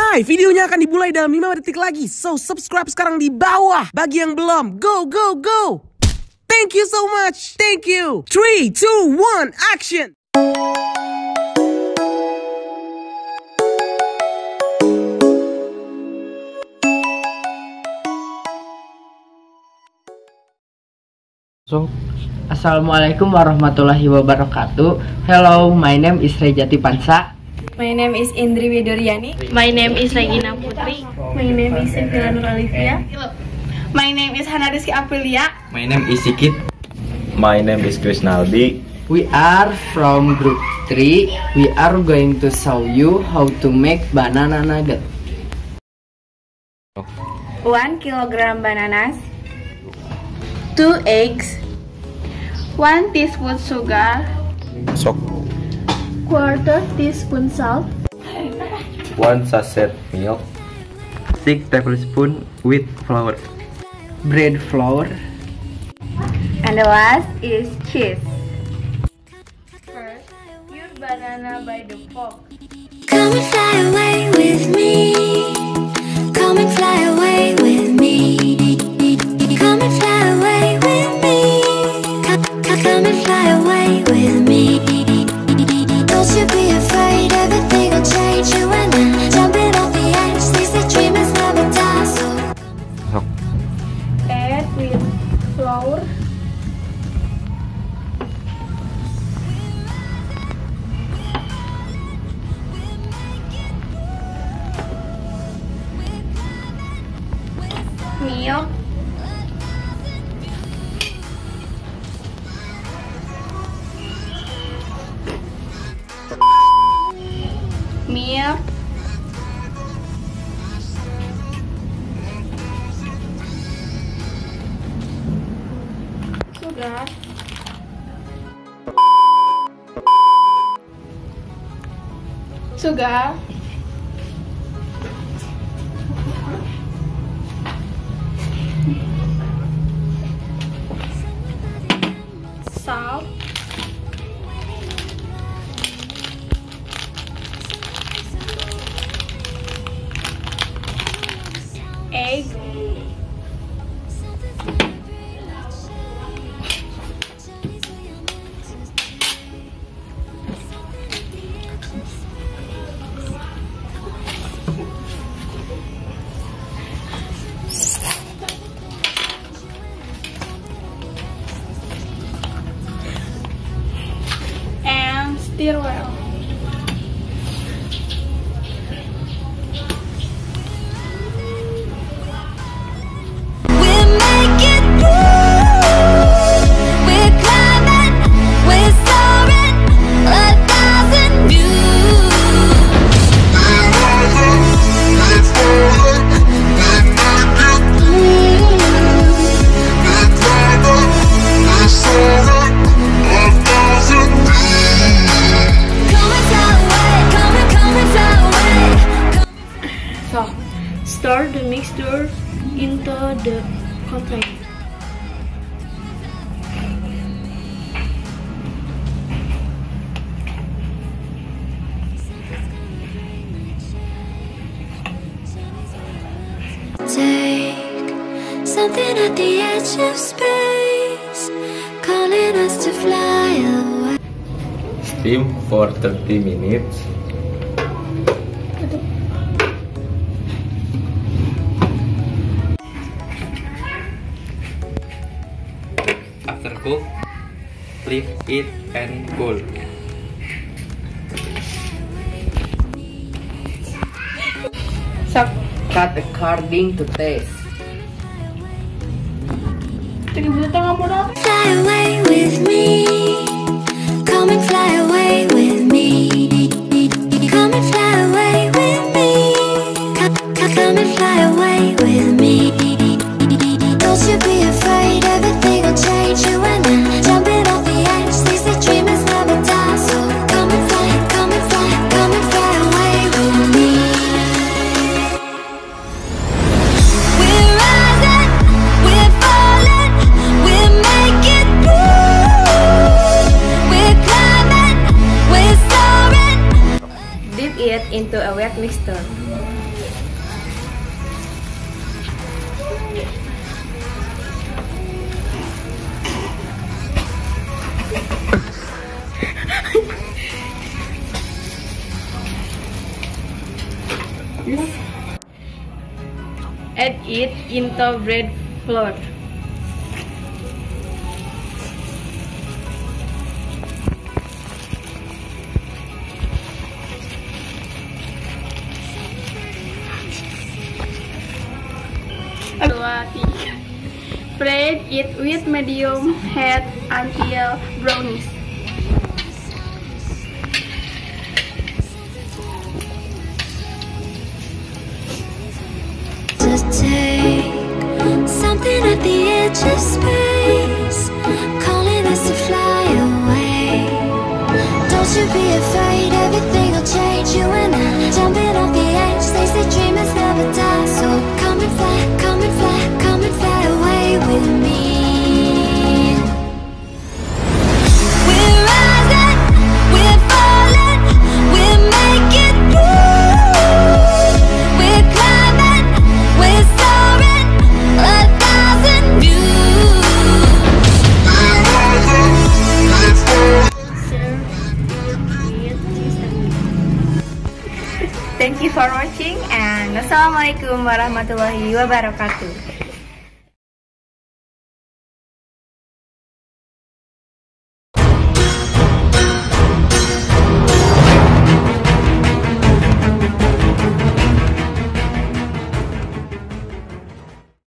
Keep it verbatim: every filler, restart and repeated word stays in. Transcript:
Hai, videonya akan dimulai dalam lima detik lagi. So, subscribe sekarang di bawah. Bagi yang belum, go, go, go. Thank you so much. Thank you. three, two, one, action. So, Assalamualaikum warahmatullahi wabarakatuh. Hello, my name is Rejati Pansa. My name is Indri Widoryani. My name is Regina Putri. My name is Cynthia Nur Alivia. My name is Hana Rizky Aprilia. My name is Sikit. My name is Krisnaldi. We are from group three. We are going to show you how to make banana nugget. One kilogram bananas. Two eggs. One teaspoon sugar. Sok. Quarter teaspoon salt. One sachet milk. Six tablespoon with flour. Bread flour. And the last is cheese. First, use banana by the fork. Come and fly away with me. Come and fly away with me. Come and fly away with me. Come, come, come and fly away with me. Don't you be afraid, everything will change. You and I, jumping off the edge. These the dreamers never die. So Sok. Add with flour. Milk. Milk. Sugar. Sugar. Salt. Egg. And stir well. we'll make it through. We're climbing, we're soaring, a thousand views. We're rising, we're falling, we make it through. We're climbing, we're soaring, a thousand views. Come and fly away, come and come and fly away. So, stir the mixture into the container. Take something at the edge of space, calling us to fly away. Steam for thirty minutes. After cook, leave it and cool. Salt. Cut according to taste. Fly away with me. Come and fly away with me. Come and fly away with me. Come, come, come and fly away with me. Don't you be afraid, everything will change. You and I, jumping off the edge. These the dreamers never die. So come and fly, come and fly, come and fly away with me. We're rising, we're falling, we'll make it through. We're climbing, we're soaring. Add it into bread flour. Dua, tiga. Fry it with medium heat until brownish. Take something at the edge of space, calling us to fly away. Don't you be afraid, everything will change. You and I jumping off the edge. They say dreamers never die, so come and fly, come and fly, come and fly away with me. We're rising, we're falling, we're making through. We're climbing, we're soaring, a thousand views. Thank you for watching and Wassalamualaikum warahmatullahi wabarakatuh.